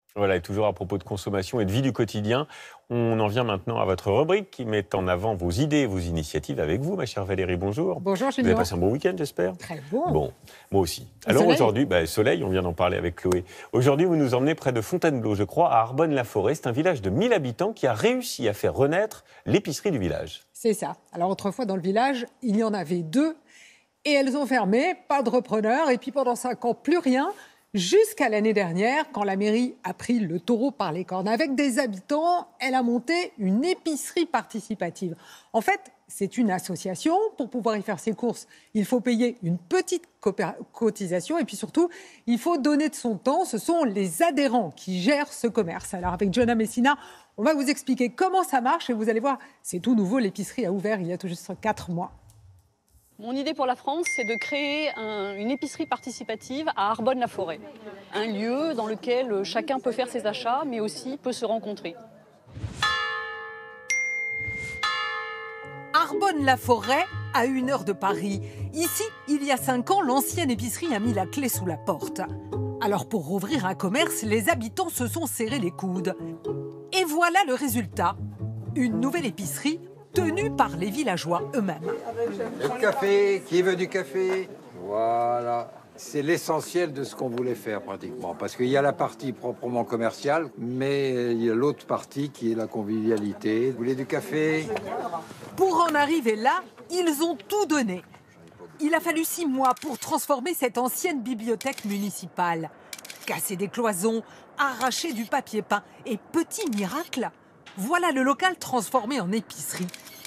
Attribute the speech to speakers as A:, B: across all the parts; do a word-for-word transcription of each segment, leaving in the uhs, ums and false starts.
A: Voilà, et toujours à propos de consommation et de vie du quotidien, on en vient maintenant à votre rubrique qui met en avant vos idées et vos initiatives avec vous, ma chère Valérie. Bonjour.
B: Bonjour,
A: Vous avez
B: Junior.
A: passé un bon week-end, j'espère?
B: Très bon.
A: Bon, moi aussi.
B: Le
A: Alors
B: soleil
A: aujourd'hui, bah, soleil, on vient d'en parler avec Chloé. Aujourd'hui, vous nous emmenez près de Fontainebleau, je crois, à Arbonne-la-Forêt. C'est un village de mille habitants qui a réussi à faire renaître l'épicerie du village.
B: C'est ça. Alors autrefois, dans le village, il y en avait deux. Et elles ont fermé, pas de repreneur. Et puis pendant cinq ans, plus rien. Jusqu'à l'année dernière, quand la mairie a pris le taureau par les cornes avec des habitants, elle a monté une épicerie participative. En fait, c'est une association. Pour pouvoir y faire ses courses, il faut payer une petite cotisation. Et puis surtout, il faut donner de son temps. Ce sont les adhérents qui gèrent ce commerce. Alors avec Joanna Messina, on va vous expliquer comment ça marche. Et vous allez voir, c'est tout nouveau. L'épicerie a ouvert il y a tout juste quatre mois.
C: Mon idée pour la France, c'est de créer un, une épicerie participative à Arbonne-la-Forêt. Un lieu dans lequel chacun peut faire ses achats, mais aussi peut se rencontrer.
D: Arbonne-la-Forêt, à une heure de Paris. Ici, il y a cinq ans, l'ancienne épicerie a mis la clé sous la porte. Alors pour rouvrir un commerce, les habitants se sont serrés les coudes. Et voilà le résultat. Une nouvelle épicerie tenue par les villageois eux-mêmes.
E: Le café, qui veut du café? Voilà. C'est l'essentiel de ce qu'on voulait faire pratiquement. Parce qu'il y a la partie proprement commerciale, mais il y a l'autre partie qui est la convivialité. Vous voulez du café?
D: Pour en arriver là, ils ont tout donné. Il a fallu six mois pour transformer cette ancienne bibliothèque municipale. Casser des cloisons, arracher du papier peint et petit miracle, voilà le local transformé en épicerie.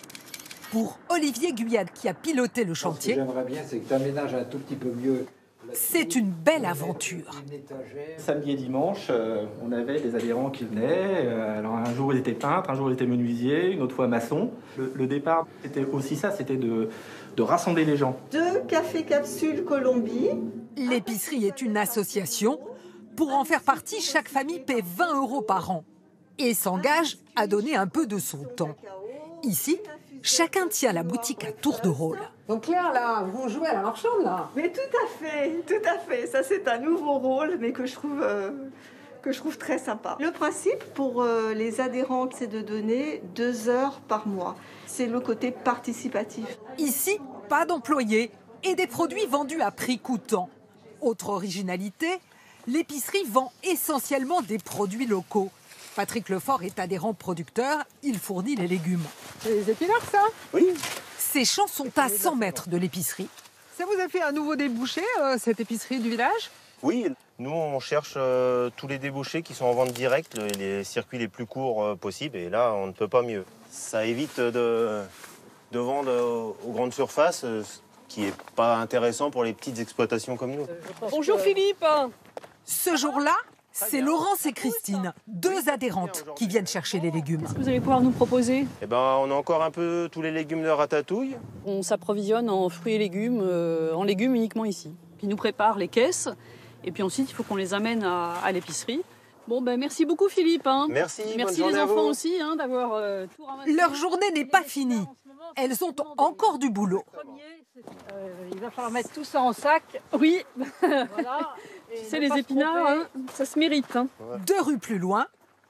D: Pour Olivier Guyade, qui a piloté le chantier,
E: ce que j'aimerais bien, c'est que tu aménages un tout petit peu mieux.
D: C'est une belle aventure.
F: Samedi et dimanche, euh, on avait des adhérents qui venaient. Euh, alors un jour, ils étaient peintres, un jour, ils étaient menuisiers, une autre fois maçons. Le, le départ, c'était aussi ça, c'était de, de rassembler les gens.
G: Deux cafés capsules Colombie.
D: L'épicerie est une association. Pour en faire partie, chaque famille paie vingt euros par an et s'engage à donner un peu de son temps. Ici, chacun tient la boutique à tour de rôle.
B: Donc Claire, là, vous jouez à la marchande, là?
G: Mais tout à fait, tout à fait. Ça, c'est un nouveau rôle, mais que je trouve, euh, que je trouve très sympa. Le principe pour euh, les adhérents, c'est de donner deux heures par mois. C'est le côté participatif.
D: Ici, pas d'employés et des produits vendus à prix coûtant. Autre originalité, l'épicerie vend essentiellement des produits locaux. Patrick Lefort est adhérent producteur, il fournit les légumes.
B: C'est les épinards, ça?
F: Oui.
D: Ces champs sont à cent mètres de l'épicerie.
B: Ça vous a fait un nouveau débouché, euh, cette épicerie du village?
H: Oui, nous on cherche euh, tous les débouchés qui sont en vente directe, le- les circuits les plus courts euh, possibles, et là on ne peut pas mieux. Ça évite de, de vendre euh, aux grandes surfaces, euh, ce qui n'est pas intéressant pour les petites exploitations comme nous.
C: Bonjour Philippe.
D: Ce jour-là, c'est Laurence et Christine, deux adhérentes, qui viennent chercher les légumes.
C: Vous allez pouvoir nous proposer?
H: Eh ben, on a encore un peu tous les légumes de ratatouille.
C: On s'approvisionne en fruits et légumes, euh, en légumes uniquement ici. Ils nous préparent les caisses, et puis ensuite il faut qu'on les amène à, à l'épicerie. Bon ben merci beaucoup Philippe. Hein.
H: Merci, bonne
C: Merci
H: journée
C: les
H: à
C: enfants
H: vous.
C: aussi hein, d'avoir euh, tout ramassé.
D: Leur journée n'est pas finie. Elles ont encore du boulot.
I: Euh, il va falloir mettre tout ça en sac.
C: Oui,
I: Voilà.
C: tu sais les épinards, hein, ça se mérite. Hein.
D: Deux rues plus loin,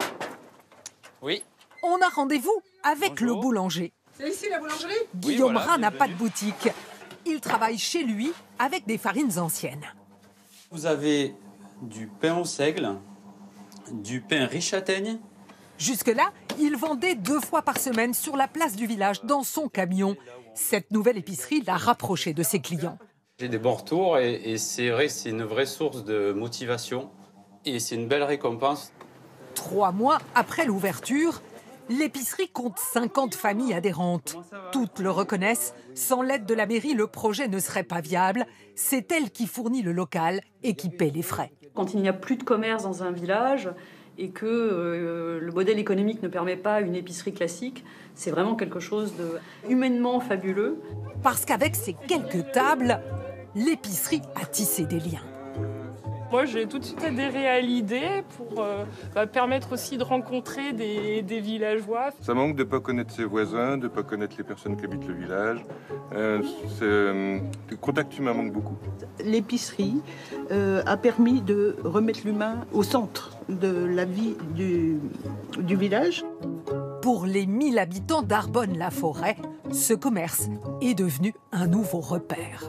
J: Oui.
D: on a rendez-vous avec
J: Bonjour.
D: le boulanger.
B: C'est ici, la boulangerie?
D: Guillaume
J: voilà,
D: Rat n'a pas de
J: bienvenue.
D: boutique. Il travaille chez lui avec des farines anciennes.
J: Vous avez du pain au seigle, du pain riche châtaigne.
D: Jusque-là, il vendait deux fois par semaine sur la place du village dans son camion. Cette nouvelle épicerie l'a rapproché de ses clients.
J: J'ai des bons retours et, et c'est vrai, c'est une vraie source de motivation et c'est une belle récompense.
D: Trois mois après l'ouverture, l'épicerie compte cinquante familles adhérentes. Toutes le reconnaissent. Sans l'aide de la mairie, le projet ne serait pas viable. C'est elle qui fournit le local et qui paie les frais.
C: Quand il n'y a plus de commerce dans un village et que euh, le modèle économique ne permet pas une épicerie classique, c'est vraiment quelque chose de humainement fabuleux.
D: Parce qu'avec ces quelques tables, l'épicerie a tissé des liens.
K: Moi, j'ai tout de suite adhéré à l'idée pour euh, bah, permettre aussi de rencontrer des, des villageois.
L: Ça manque de ne pas connaître ses voisins, de ne pas connaître les personnes qui habitent le village. Euh, euh, le contact humain manque beaucoup.
M: L'épicerie euh, a permis de remettre l'humain au centre de la vie du, du village.
D: Pour les mille habitants d'Arbonne-la-Forêt, ce commerce est devenu un nouveau repère.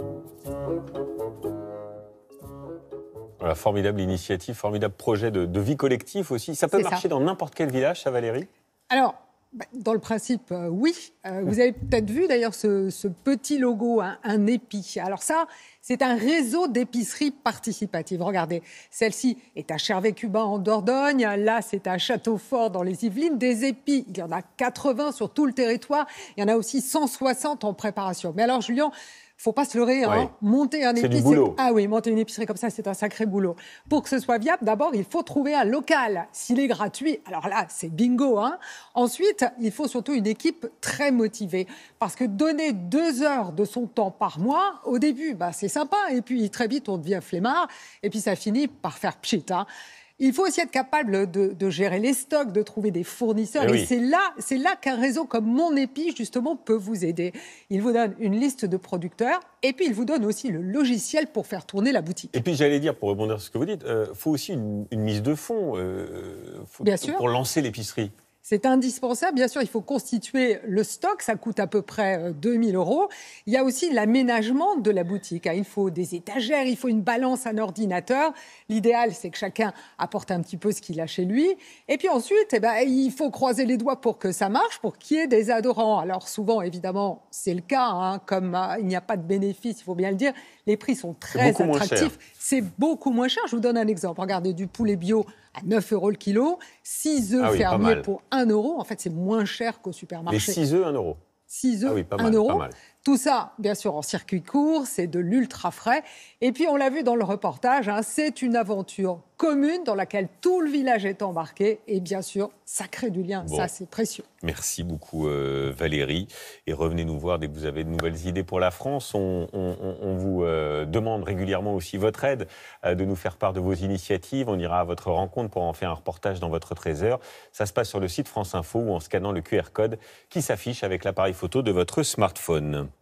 A: Voilà, formidable initiative, formidable projet de, de vie collective aussi. Ça peut
B: C'est
A: marcher
B: ça.
A: dans n'importe quel village, ça, Valérie?
B: Alors, bah, dans le principe, euh, oui. Euh, vous avez peut-être vu d'ailleurs ce, ce petit logo, hein, un épi. Alors ça, c'est un réseau d'épiceries participatives. Regardez, celle-ci est à Chervé-Cubain en Dordogne. Là, c'est à Châteaufort dans les Yvelines. Des épis, il y en a quatre-vingts sur tout le territoire. Il y en a aussi cent soixante en préparation. Mais alors, Julien, faut pas se leurrer, hein.
A: Oui.
B: Monter un
A: C'est
B: épi,
A: du boulot.
B: ah oui, monter une épicerie comme ça, c'est un sacré boulot. Pour que ce soit viable, d'abord, il faut trouver un local. S'il est gratuit, alors là, c'est bingo, hein. Ensuite, il faut surtout une équipe très motivée, parce que donner deux heures de son temps par mois, au début, bah, c'est sympa, et puis très vite, on devient flemmard, et puis ça finit par faire pchit, hein. Il faut aussi être capable de, de gérer les stocks, de trouver des fournisseurs.
A: Eh
B: et
A: oui.
B: c'est là, c'est là qu'un réseau comme Mon Épi, justement, peut vous aider. Il vous donne une liste de producteurs et puis il vous donne aussi le logiciel pour faire tourner la boutique.
A: Et puis j'allais dire, pour rebondir sur ce que vous dites, il euh, faut aussi une, une mise de fonds euh, faut-
B: Bien sûr.
A: pour lancer l'épicerie.
B: C'est indispensable. Bien sûr, il faut constituer le stock. Ça coûte à peu près deux mille euros. Il y a aussi l'aménagement de la boutique. Il faut des étagères, il faut une balance, un ordinateur. L'idéal, c'est que chacun apporte un petit peu ce qu'il a chez lui. Et puis ensuite, eh ben, il faut croiser les doigts pour que ça marche, pour qu'il y ait des adhérents. Alors souvent, évidemment, c'est le cas. Hein, comme euh, il n'y a pas de bénéfice, il faut bien le dire, les prix sont très
A: beaucoup moins
B: attractifs.
A: cher.
B: C'est beaucoup moins cher. Je vous donne un exemple. Regardez, du poulet bio à neuf euros le kilo, six œufs
A: Ah oui, pas
B: fermiers
A: mal.
B: pour un euro. En fait, c'est moins cher qu'au
A: Les
B: supermarché.
A: six œufs, un euro.
B: six œufs,
A: Ah oui, pas
B: un
A: mal,
B: euro.
A: pas mal.
B: Tout ça, bien sûr, en circuit court, c'est de l'ultra frais. Et puis, on l'a vu dans le reportage, hein, c'est une aventure commune dans laquelle tout le village est embarqué. Et bien sûr, ça crée du lien.
A: Bon.
B: Ça, c'est précieux.
A: Merci beaucoup euh, Valérie. Et revenez nous voir dès que vous avez de nouvelles idées pour la France. On, on- on- on vous euh, demande régulièrement aussi votre aide, euh, de nous faire part de vos initiatives. On ira à votre rencontre pour en faire un reportage dans votre trésor. Ça se passe sur le site France Info ou en scannant le Q R code qui s'affiche avec l'appareil photo de votre smartphone.